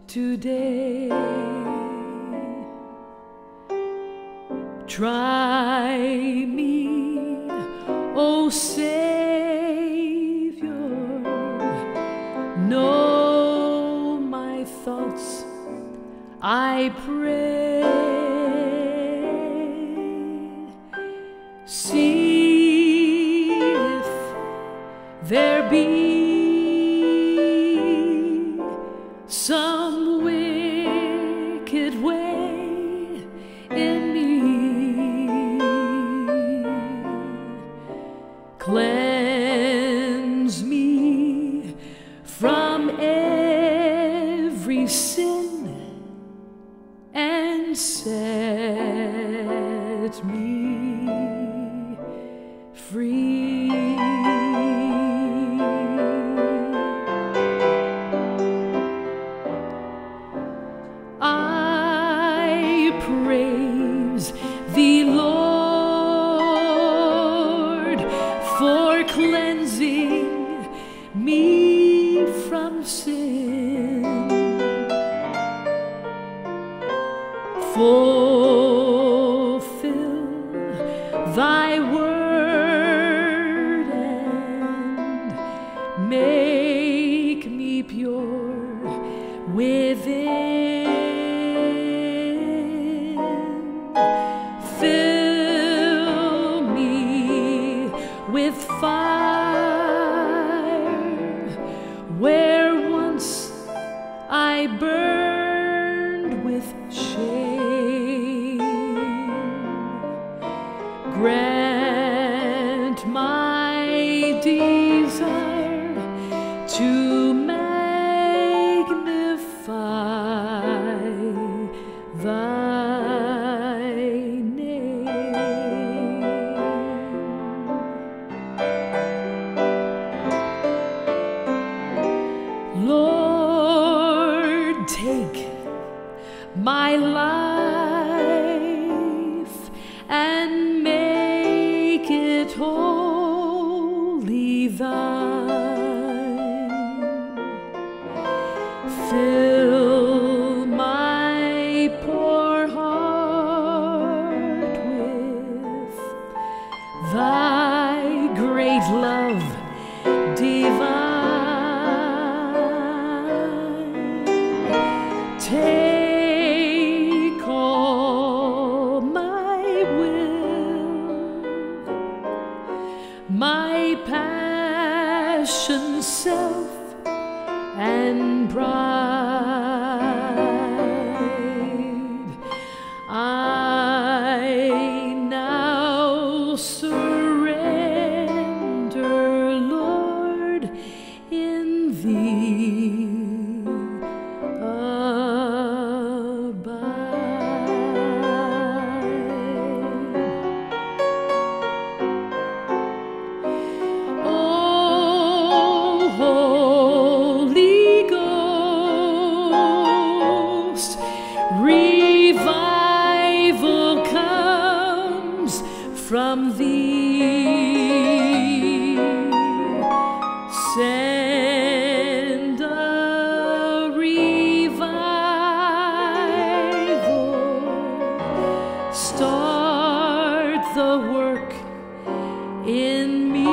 today. Try me, O Savior, know my thoughts, I pray. See if there be some wicked way in me. Cleanse me from every sin and set me free. I praise thee, Lord, for cleansing me from sin. Fulfill thy word and make me pure within. Fill me with fire where once I burned with shame. Grant my desire to magnify thy name. Lord, take my life and make it wholly thine. Fill my poor heart with thy great love divine. Take all my will, my passion, self, and pride. I now surrender, Lord, in thee abide. Oh, Holy Ghost, revival comes from thee. Send a revival, start the work in me.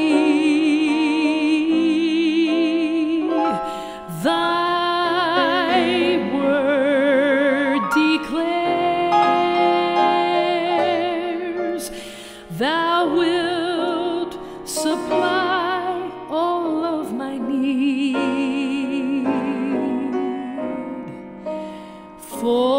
Thy word declares thou wilt supply all of my need. For